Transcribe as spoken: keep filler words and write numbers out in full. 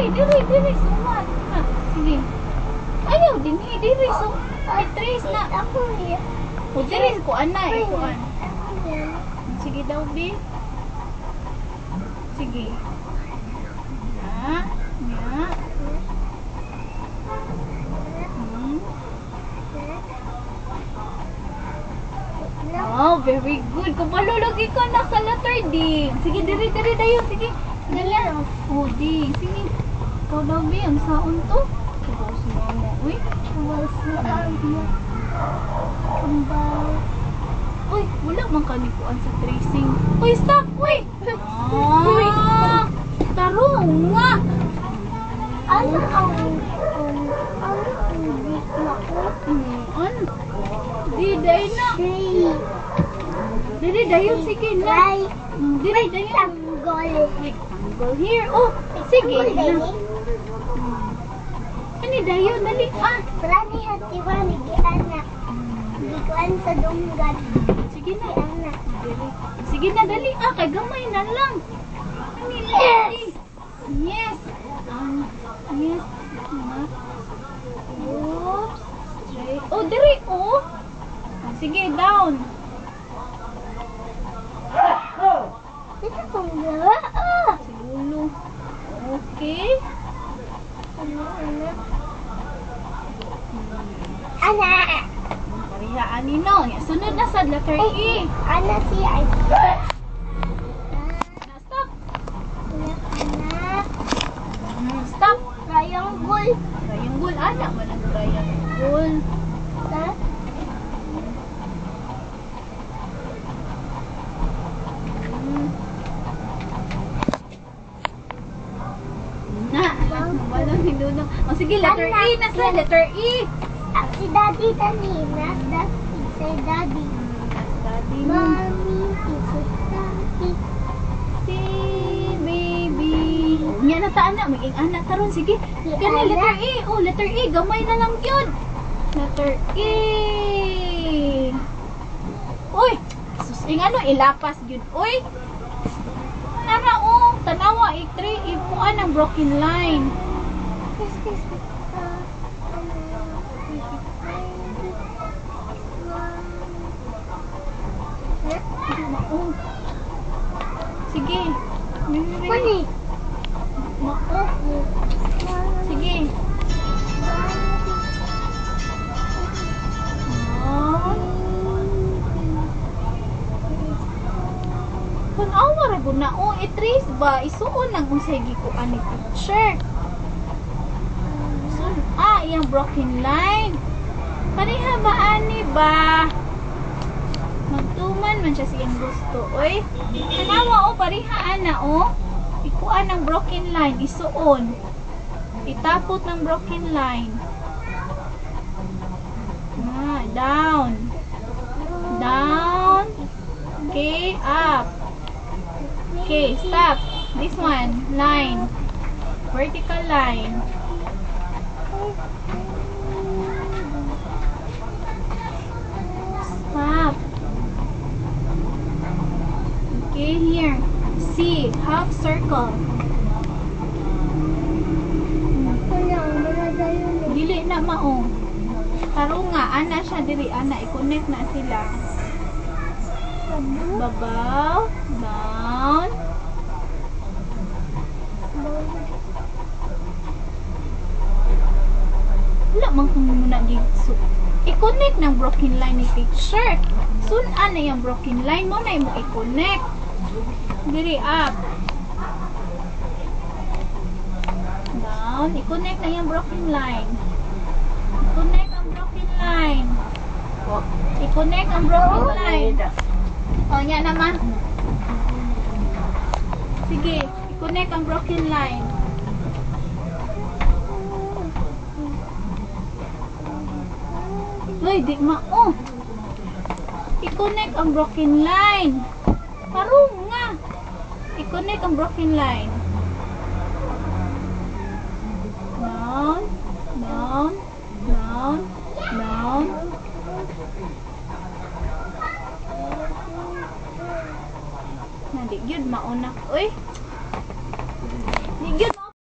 diri, diri, sumat. Ha, sige. Ayaw, dinhi, diri, so. Ay, tres na. Ako yan. O, diri, kuan na, eh, kuan. Sige daw, B. Sige. Ya, ya. Hmm. Oh, very good. Kung malulagi ka na sa letter D. Sige, diri, diri, dayo. Sige. Dali. Oh, D. Sige. Ikaw daw, B. Ang saon to. Ikaw si mama. Uy. Uy, wala man kanikuan sa tracing. Uy, stop! Uy! Ah! Tarong nga! Ano ang ano ang hindi na ko? Ano? Di, dayo na. Dili, dayo. Sige na. Dili, dayo. Tanggol. Rectangle here. Oh, sige. Ano, dayo. Dali. Ah. Wala ni hatiwa ni Giana. Gikuan sa dunggan. Sige na. Giana. Sige na, dali. Ah, kay gamay na lang. Yes! Yes. Um, yes. Oops. Straight. Oh, diri. Oh. Sige, down. Ito pang gawa. Ah! Siguro. Okay. Ano, ano? Ana! Parihaan ni no. Sunod na sa letter E. Ana si ay. Na, stop. Ana. Hmm, stop. Triangle. Triangle. Ana ba ng triangle? Ha? Na. Walang hinunong. O sige, letter E na sa letter E. Ah, si Daddy kanina. Daddy. Si Daddy. Daddy mo. Mommy. Si Daddy. Si baby. Nga nataan na. Maging anak taron. Sige. Si Kani Ana. letter E. Oh, letter E. Gamay na lang yun. Letter E. Uy. Sus, ing ano, ilapas yun. Uy. Tara, oh. Tanawa. I-three. Ipuan ang broken line. Yes, yes. Ah, Oh. Sige. Pwede. Mako. Sige. Oh. Kung awa ra gud na oh, i-trace ba isuon lang unsay gikuan ni teacher. So, ah, iyang broken line. Pareha ba ani ba? Magtuman man siya siyang gusto. Oy, tanawa o, parihaan na o. Ikuan ng broken line, isuon. Itapot ng broken line. Ah, down. Down. Okay, up. Okay, stop. This one, line. Vertical line. Stop. Okay, here. C, half circle. Dili na mao. Taro nga, ana siya diri, ana, i-connect na sila. Babaw, down. Wala man kung muna dito. I-connect ng broken line ni teacher. Sunan na yung broken line mo na mo i-connect. Diri up. Down. I-connect na yung broken line. I-connect ang broken line. I-connect ang broken line. O, yan naman. Sige. I-connect ang broken line. Uy, di ma. Oh. I-connect ang broken line. Parong nga. I-connect ang broken line. Down, down, down, down. Nadi yun, mauna. Uy.